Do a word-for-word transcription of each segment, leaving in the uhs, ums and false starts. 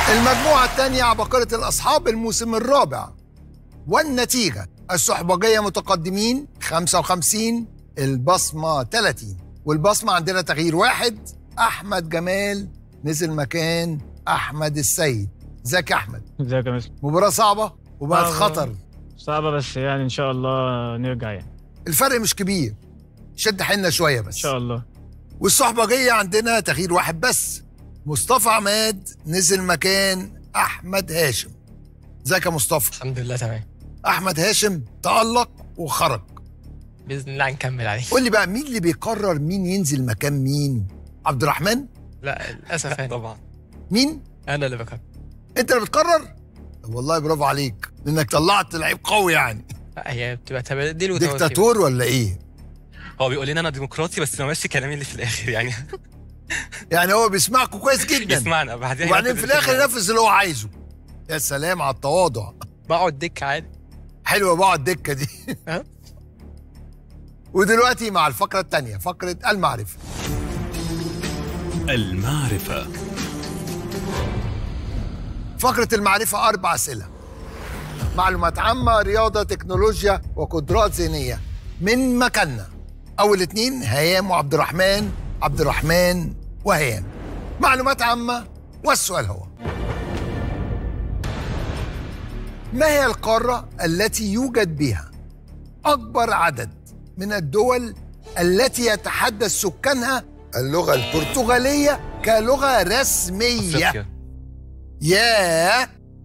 المجموعة الثانية عباقرة الأصحاب الموسم الرابع، والنتيجة الصحبجية متقدمين خمسة وخمسين، البصمة ثلاثين. والبصمة عندنا تغيير واحد، أحمد جمال نزل مكان أحمد السيد. ازيك يا أحمد؟ ازيك يا مستر؟ مباراة صعبة وبقت خطر. صعبة بس يعني إن شاء الله نرجع يعني. الفرق مش كبير، شد حيلنا شوية بس. إن شاء الله. والصحبجية عندنا تغيير واحد بس، مصطفى عماد نزل مكان أحمد هاشم. ازيك يا مصطفى؟ الحمد لله تمام. أحمد هاشم تألق وخرج. بإذن الله هنكمل عليه. قول لي بقى مين اللي بيقرر مين ينزل مكان مين؟ عبد الرحمن؟ لا للأسف أنا طبعا. مين؟ أنا اللي بقرر. أنت اللي بتقرر؟ والله برافو عليك إنك طلعت لعيب قوي يعني. لا هي بتبقى تبادل وتوافق. ديكتاتور ولا إيه؟ هو بيقول لنا أنا ديمقراطي بس ما ماشي كلامي اللي في الآخر يعني. يعني هو بيسمعكم كويس جدا. بيسمعنا بعدين وبعدين في الآخر ينفذ اللي هو عايزه. يا سلام على التواضع. بقعد دكة عادي. حلوة بقعد دكة دي. أه؟ ودلوقتي مع الفقرة الثانية، فقرة المعرفة. المعرفة. فقرة المعرفة أربع أسئلة، معلومات عامة، رياضة، تكنولوجيا، وقدرات ذهنية. من مكاننا أول اتنين هيام وعبد الرحمن، عبد الرحمن وهيام. معلومات عامة، والسؤال هو: ما هي القارة التي يوجد بها أكبر عدد من الدول التي يتحدث سكانها اللغة البرتغالية كلغة رسمية؟ أفريقيا. ياه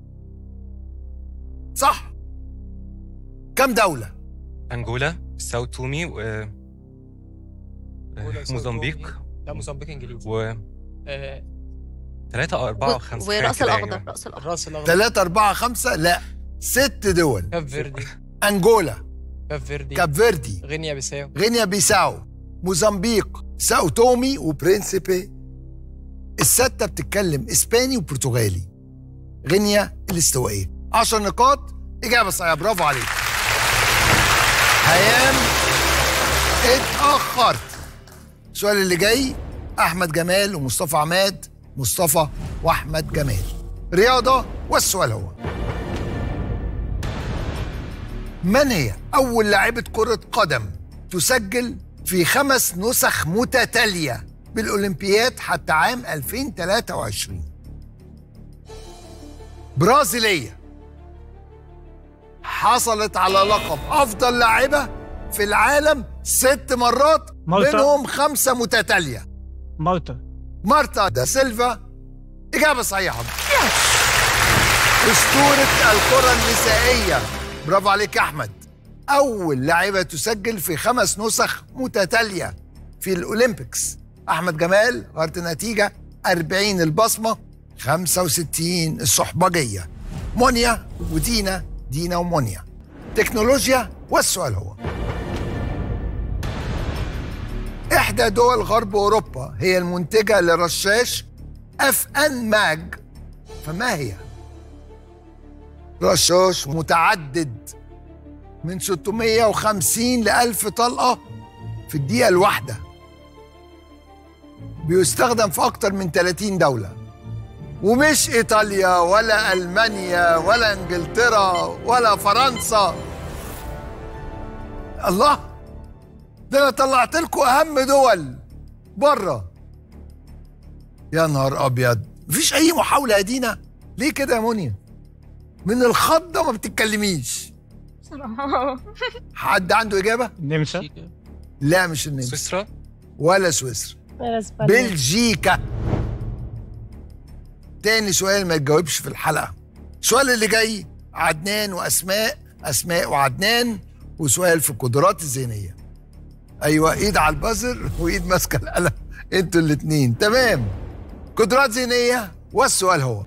صح. كم دولة؟ أنجولا، ساو تومي، و موزمبيق. لا موزمبيق انجليزي. و آه. ثلاثة أو أربعة أو خمسة. ورأس الأخضر. رأس الأخضر. الراس الاخضر. ثلاثة أربعة خمسة لا ست دول. كاب فيردي. أنجولا، كاب فيردي. كاب فيردي، غينيا بيساو. غينيا بيساو، موزمبيق، ساو تومي وبرنسيبي. الستة بتتكلم إسباني وبرتغالي. غينيا الاستوائية. عشر نقاط، إجابة صحيحة، برافو عليك. هيام اتأخرت. السؤال اللي جاي أحمد جمال ومصطفى عماد، مصطفى وأحمد جمال. رياضة، والسؤال هو: من هي أول لاعبة كرة قدم تسجل في خمس نسخ متتالية بالأولمبياد حتى عام ألفين وثلاثة وعشرين؟ برازيلية، حصلت على لقب أفضل لاعبة في العالم ست مرات، مالطا. منهم خمسة متتالية. مالطا. مارتا دا سيلفا. إجابة صحيحة. أسطورة الكرة النسائية، برافو عليك يا أحمد. أول لاعبة تسجل في خمس نسخ متتالية في الأولمبيكس. أحمد جمال غيرت النتيجة، أربعين البصمة، خمسة وستين الصحبجية. مونيا ودينا، دينا ومونيا. تكنولوجيا، والسؤال هو: إحدى دول غرب أوروبا هي المنتجة لرشاش اف ان ماج، فما هي؟ رشاش متعدد من ستمائة وخمسين ل ألف طلقة في الدقيقة الواحدة، بيستخدم في أكتر من ثلاثين دولة، ومش إيطاليا ولا ألمانيا ولا إنجلترا ولا فرنسا. الله، ده أنا طلعت لكم أهم دول بره. يا نهار أبيض، مفيش أي محاولة يا دينا؟ ليه كده يا منيا؟ من الخضة ما بتتكلميش. حد عنده إجابة؟ النمسا. لا مش النمسا. سويسرا. ولا سويسرا. بلجيكا. تاني سؤال ما يتجاوبش في الحلقة. السؤال اللي جاي عدنان وأسماء، أسماء وعدنان، وسؤال في القدرات الذهنية. أيوة، إيد على البازر وإيد ماسكة القلم، أنتوا الاتنين. تمام. قدرات ذهنية، والسؤال هو: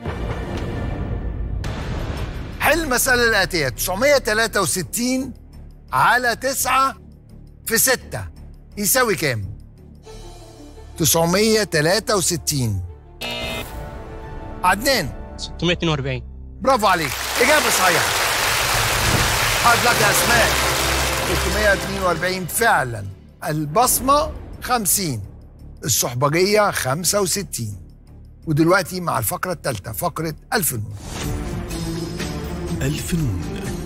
حل المسألة الآتية: تسعمائة وثلاثة وستين على تسعة في ستة يساوي كام؟ تسعمائة وثلاثة وستين. عدنان. ستمائة واثنين وأربعين. برافو عليك، إجابة صحيحة. هارد لك يا أسماء. ستمائة واثنين وأربعين فعلا. البصمة خمسين، الصحبجية خمسة وستين. ودلوقتي مع الفقرة الثالثة، فقرة الفنون. الفنون.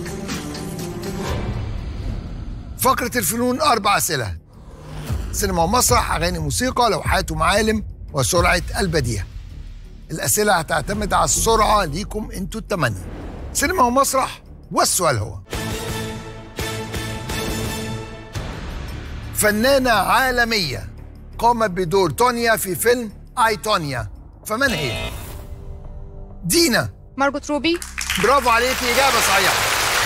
فقرة الفنون أربع أسئلة: سينما ومسرح، أغاني، موسيقى، لوحات ومعالم، وسرعة البديهة. الأسئلة هتعتمد على السرعة ليكم انتوا التمانية. سينما ومسرح، والسؤال هو: فنانة عالمية قامت بدور تونيا في فيلم آي تونيا، فمن هي؟ دينا. مارجوت روبي. برافو عليكي، إجابة صحيحة.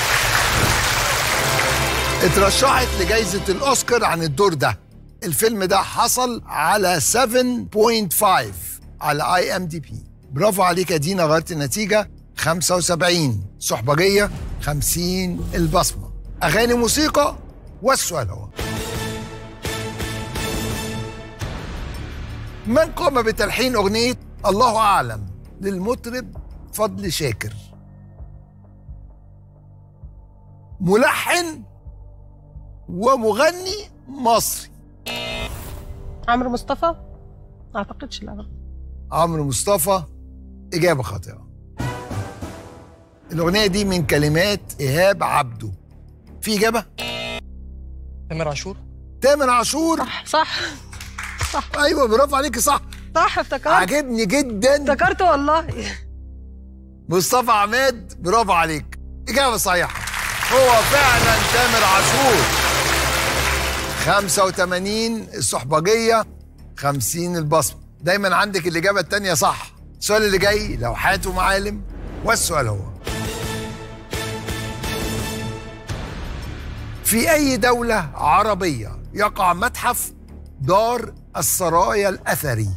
اترشحت لجائزة الأوسكار عن الدور ده. الفيلم ده حصل على سبعة فاصلة خمسة على اي ام دي بي. برافو عليك يا دينا، غيرت النتيجة. خمسة وسبعين صحبجية، خمسين البصمة. أغاني، موسيقى، والسؤال هو: من قام بتلحين أغنية الله أعلم للمطرب فضل شاكر؟ ملحن ومغني مصري. عمرو مصطفى. ما اعتقدش. لا، عمرو مصطفى، إجابة خاطئة. الأغنية دي من كلمات إيهاب عبده. في إجابة؟ تامر عاشور. تامر عاشور. صح صح صح. أيوة برافو عليكي، صح صح، افتكرت. عجبني جدا. افتكرته والله. مصطفى عماد، برافو عليك، إجابة صحيحة. هو فعلا تامر عاشور. خمسة وثمانين الصحبجية، خمسين البصمة. دايما عندك الإجابة التانية صح. السؤال اللي جاي لوحات ومعالم، والسؤال هو: في أي دولة عربية يقع متحف دار السرايا الأثري؟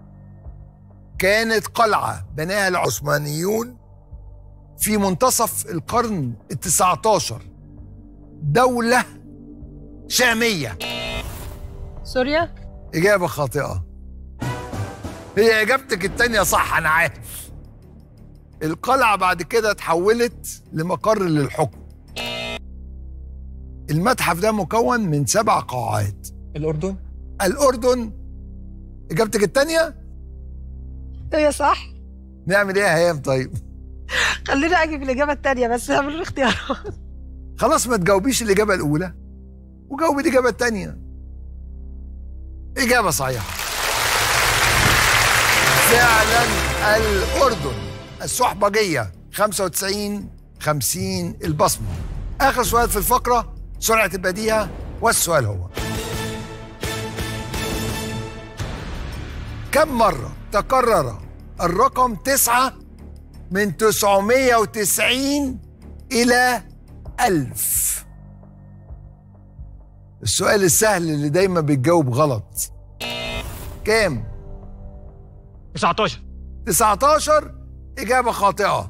كانت قلعة بناها العثمانيون في منتصف القرن التاسع عشر. دولة شامية. سوريا. إجابة خاطئة. هي إجابتك التانية صح، أنا عارف. القلعة بعد كده اتحولت لمقر للحكم. المتحف ده مكون من سبع قاعات. الأردن. الأردن. إجابتك التانية؟ هي صح. نعمل إيه يا هيام طيب؟ خلينا أجي في الإجابة التانية، بس هعمل الاختيارات. خلاص ما تجاوبيش الإجابة الأولى وجاوبي الإجابة التانية. إجابة صحيحة. فعلا الأردن. الصحبجية، خمسة وتسعين، خمسين البصمة. آخر سؤال في الفقرة، سرعة البديهة، والسؤال هو: كم مرة تكرر الرقم تسعة من تسعمية وتسعين إلى ألف؟ السؤال السهل اللي دايما بتجاوب غلط. كام؟ تسعتاشر. تسعتاشر، إجابة خاطئة.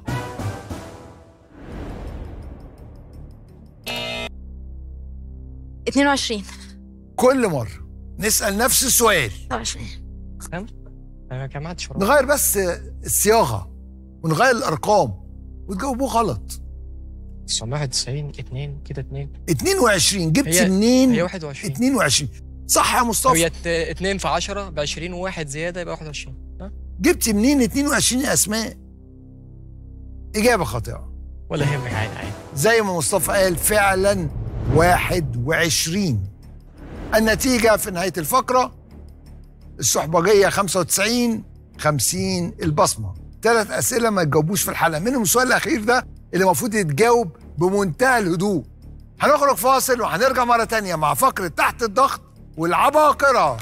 اتنين وعشرين. كل مرة نسأل نفس السؤال. اتنين وعشرين. كام؟ أنا ما عدتش ورا. نغير بس الصياغة ونغير الأرقام وتجاوبوه غلط. تسعمية وواحد وتسعين، اتنين كده، اتنين. اتنين وعشرين جبت هي منين؟ هي واحد وعشرين. اتنين وعشرين صح يا مصطفى. هي اتنين في عشرة ب عشرين وواحد زيادة يبقى واحد وعشرين. ها؟ جبت منين اتنين وعشرين يا أسماء؟ إجابة خاطئة. ولا يهمك، عادي عادي. زي ما مصطفى قال، فعلا واحد وعشرين. النتيجة في نهاية الفقرة: الصحبجية خمسة وتسعين، خمسين البصمة. ثلاث أسئلة ما تجاوبوش في الحلقة، منهم السؤال الأخير ده اللي المفروض يتجاوب بمنتهى الهدوء. هنخرج فاصل وهنرجع مرة تانية مع فقرة تحت الضغط والعباقرة.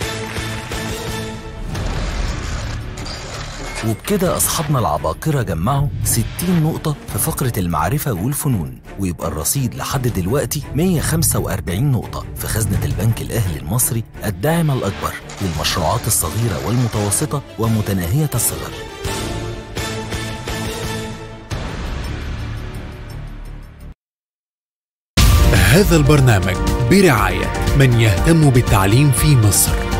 وبكده أصحابنا العباقرة جمعوا ستين نقطة في فقرة المعرفة والفنون، ويبقى الرصيد لحد دلوقتي مية وخمسة وأربعين نقطة في خزنة البنك الأهلي المصري الداعم الأكبر للمشروعات الصغيرة والمتوسطة ومتناهية الصغر. هذا البرنامج برعاية من يهتم بالتعليم في مصر.